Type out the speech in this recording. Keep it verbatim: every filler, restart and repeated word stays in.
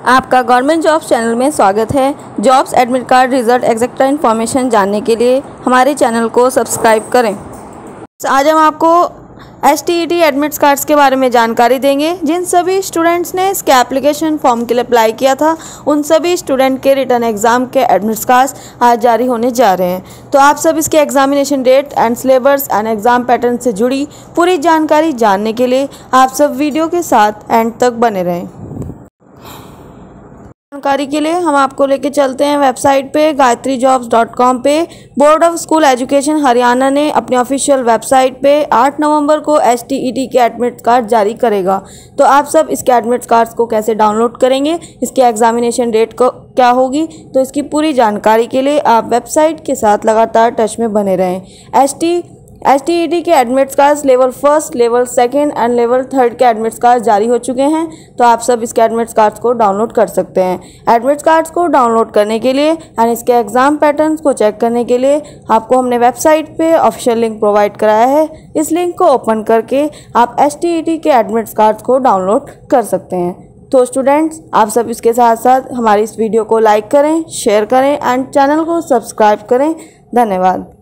आपका government jobs channel में स्वागत है। Jobs admit card result exact information जानने के लिए हमारे चैनल को सब्सक्राइब करें। आज हम आपको H T E T admit cards के बारे में जानकारी देंगे। जिन सभी स्टूडेंट्स ने इसके एप्लीकेशन फॉर्म के लिए अप्लाई किया था, उन सभी स्टूडेंट के रिटर्न एग्ज़ाम के एडमिट कार्ड्स आज जारी होने जा रहे हैं। तो आप सब इसके examination date and syllabus and exam pattern से जुड़ी पूरी जानकारी जानने के लिए आप सब वीडियो के साथ एंड तक बने रहें। जानकारी के लिए हम आपको लेके चलते हैं वेबसाइट पे गायत्री जॉब्स डॉट कॉम पे। Board of school education Haryana ने अपने ऑफिशियल वेबसाइट पे आठ नवंबर को एच टी ई टी के एडमिट कार्ड जारी करेगा। तो आप सब इसके एडमिट कार्ड्स को कैसे डाउनलोड करेंगे, इसके एग्जामिनेशन डेट को क्या होगी, तो इसकी पूरी जानकारी के लिए आप वेबसाइट के साथ लगातार टच में बने रहें। H T H T E T के admit cards level first, level second and level third के एडमिट कार्ड्स जारी हो चुके हैं। तो आप सब इसके एडमिट कार्ड्स को डाउनलोड कर सकते हैं। एडमिट कार्ड्स को डाउनलोड करने के लिए एंड इसके एग्ज़ाम पैटर्न्स को चेक करने के लिए आपको हमने वेबसाइट पे ऑफिशियल लिंक प्रोवाइड कराया है। इस लिंक को ओपन करके आप एच टी ई टी के एडमिट कार्ड्स को डाउनलोड कर सकते हैं। तो स्टूडेंट्स, आप सब इसके साथ साथ हमारी इस वीडियो को लाइक करें, शेयर करें एंड चैनल को सब्सक्राइब करें। धन्यवाद।